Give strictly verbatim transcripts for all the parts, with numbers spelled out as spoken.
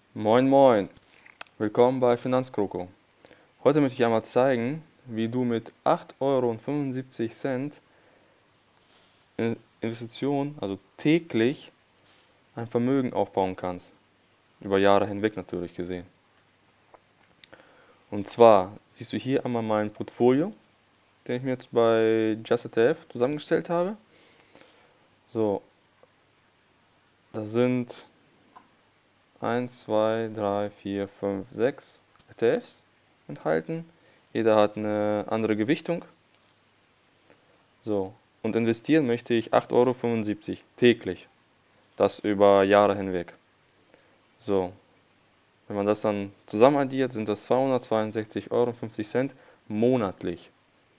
Moin Moin, willkommen bei Finanzkroko. Heute möchte ich einmal zeigen, wie du mit acht Euro fünfundsiebzig in Investitionen, also täglich, ein Vermögen aufbauen kannst. Über Jahre hinweg natürlich gesehen. Und zwar siehst du hier einmal mein Portfolio, den ich mir jetzt bei JustETF zusammengestellt habe. So, das sind eins, zwei, drei, vier, fünf, sechs E T Fs enthalten. Jeder hat eine andere Gewichtung. So, und investieren möchte ich acht Euro fünfundsiebzig täglich. Das über Jahre hinweg. So, wenn man das dann zusammen addiert, sind das zweihundertzweiundsechzig Euro fünfzig monatlich.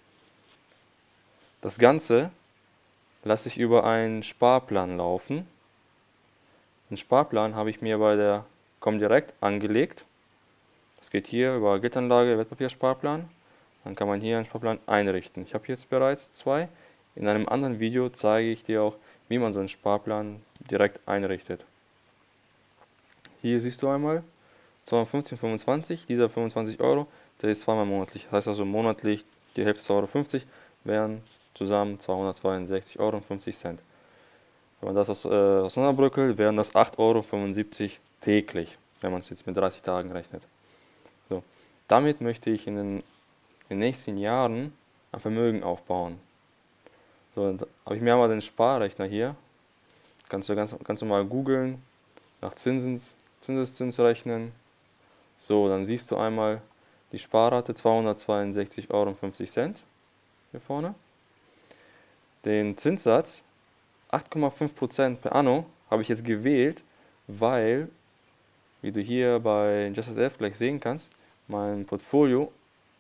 Das Ganze lasse ich über einen Sparplan laufen. Den Sparplan habe ich mir bei der Comdirect angelegt. Das geht hier über Geldanlage, Wertpapiersparplan. Dann kann man hier einen Sparplan einrichten. Ich habe jetzt bereits zwei. In einem anderen Video zeige ich dir auch, wie man so einen Sparplan direkt einrichtet. Hier siehst du einmal zweihundertfünfzehn Euro fünfundzwanzig. Dieser fünfundzwanzig Euro, der ist zweimal monatlich. Das heißt also monatlich die Hälfte zwei Euro fünfzig wären zusammen zweihundertzweiundsechzig Euro fünfzig. Wenn man das aus, äh, auseinanderbröckelt, wären das acht Euro fünfundsiebzig täglich, wenn man es jetzt mit dreißig Tagen rechnet. So. Damit möchte ich in den, in den nächsten Jahren ein Vermögen aufbauen. So, dann habe ich mir einmal den Sparrechner hier. Kannst du ganz, ganz normal googeln, nach Zinsens, Zinseszins rechnen. So, dann siehst du einmal die Sparrate zweihundertzweiundsechzig Euro fünfzig hier vorne. Den Zinssatz acht Komma fünf Prozent per anno habe ich jetzt gewählt, weil, wie du hier bei JustETF gleich sehen kannst, mein Portfolio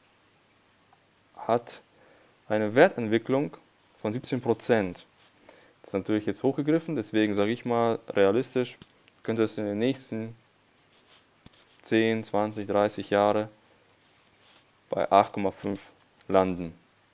hat eine Wertentwicklung von siebzehn Prozent. Das ist natürlich jetzt hochgegriffen, deswegen sage ich mal, realistisch könnte es in den nächsten zehn, zwanzig, dreißig Jahre bei acht Komma fünf landen.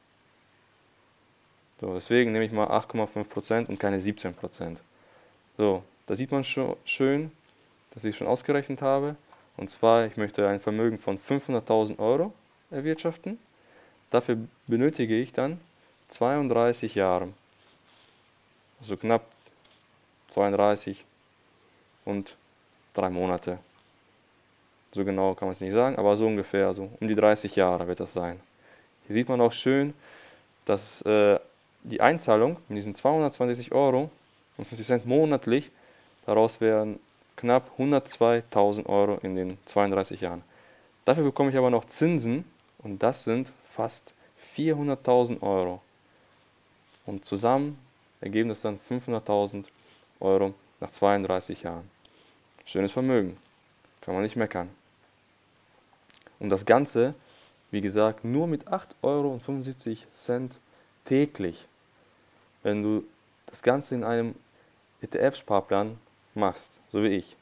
So, deswegen nehme ich mal acht Komma fünf Prozent und keine siebzehn Prozent. So, da sieht man schon schön, dass ich schon ausgerechnet habe. Und zwar, ich möchte ein Vermögen von fünfhunderttausend Euro erwirtschaften. Dafür benötige ich dann zweiunddreißig Jahre. Also knapp zweiunddreißig und drei Monate. So genau kann man es nicht sagen, aber so ungefähr, so um die dreißig Jahre wird das sein. Hier sieht man auch schön, dass äh, die Einzahlung mit diesen zweihundertzweiundsechzig Euro und fünfzig Cent monatlich, daraus wären knapp hundertzweitausend Euro in den zweiunddreißig Jahren. Dafür bekomme ich aber noch Zinsen und das sind fast vierhunderttausend Euro. Und zusammen ergeben das dann fünfhunderttausend Euro nach zweiunddreißig Jahren. Schönes Vermögen, kann man nicht meckern. Und das Ganze, wie gesagt, nur mit acht Euro fünfundsiebzig täglich. Wenn du das Ganze in einem E T F-Sparplan machst, so wie ich.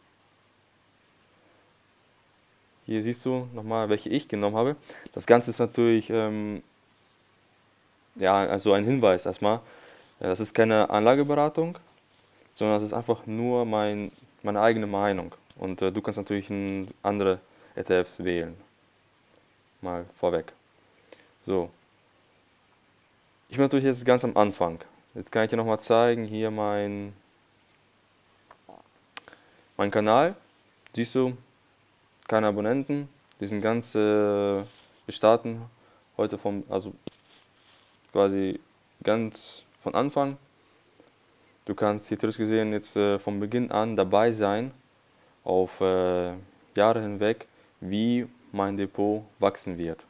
Hier siehst du nochmal, welche ich genommen habe. Das Ganze ist natürlich, ähm, ja, also ein Hinweis erstmal. Das ist keine Anlageberatung, sondern das ist einfach nur mein, meine eigene Meinung. Und äh, du kannst natürlich andere E T Fs wählen. Mal vorweg. So. Ich bin natürlich jetzt ganz am Anfang. Jetzt kann ich dir nochmal zeigen, hier mein, mein Kanal. Siehst du, keine Abonnenten. Die sind ganz, äh, wir starten heute vom, also quasi ganz von Anfang. Du kannst hier theoretisch gesehen jetzt äh, von Beginn an dabei sein, auf äh, Jahre hinweg, wie mein Depot wachsen wird.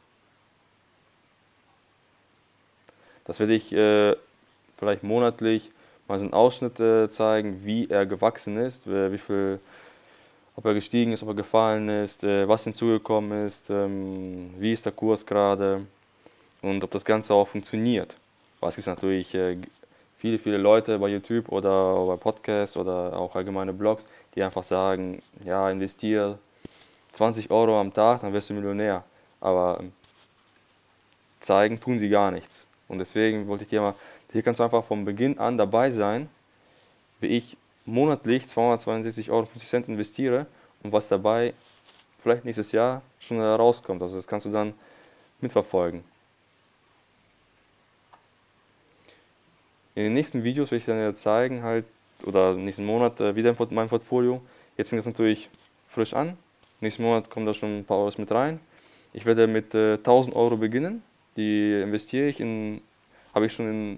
Das werde ich äh, vielleicht monatlich mal so einen Ausschnitt äh, zeigen, wie er gewachsen ist, wie viel, ob er gestiegen ist, ob er gefallen ist, äh, was hinzugekommen ist, ähm, wie ist der Kurs gerade und ob das Ganze auch funktioniert. Weil es gibt natürlich äh, viele, viele Leute bei YouTube oder bei Podcasts oder auch allgemeine Blogs, die einfach sagen, ja, investiere zwanzig Euro am Tag, dann wirst du Millionär. Aber ähm, zeigen tun sie gar nichts. Und deswegen wollte ich dir mal, hier kannst du einfach von Beginn an dabei sein, wie ich monatlich zweihundertzweiundsechzig Euro fünfzig investiere und was dabei vielleicht nächstes Jahr schon herauskommt. Also das kannst du dann mitverfolgen. In den nächsten Videos werde ich dann ja zeigen, halt, oder nächsten Monat äh, wieder in meinem Portfolio. Jetzt fängt das natürlich frisch an. Nächsten Monat kommen da schon ein paar Euros mit rein. Ich werde mit äh, tausend Euro beginnen. Die investiere ich in, habe ich schon in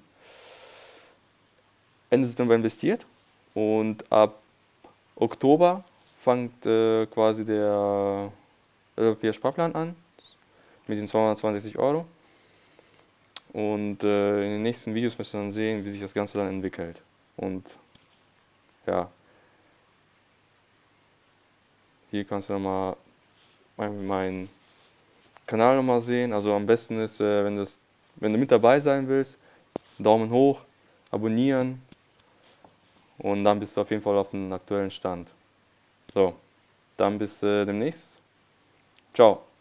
Ende September investiert. Und ab Oktober fängt äh, quasi der Sparplan an mit den zweihundertzweiundsechzig Euro. Und äh, in den nächsten Videos wirst du dann sehen, wie sich das Ganze dann entwickelt. Und ja, hier kannst du dann mal meinen Kanal nochmal sehen. Also am besten ist, äh, wenn, das, wenn du mit dabei sein willst, Daumen hoch, abonnieren und dann bist du auf jeden Fall auf dem aktuellen Stand. So, dann bis äh, demnächst. Ciao.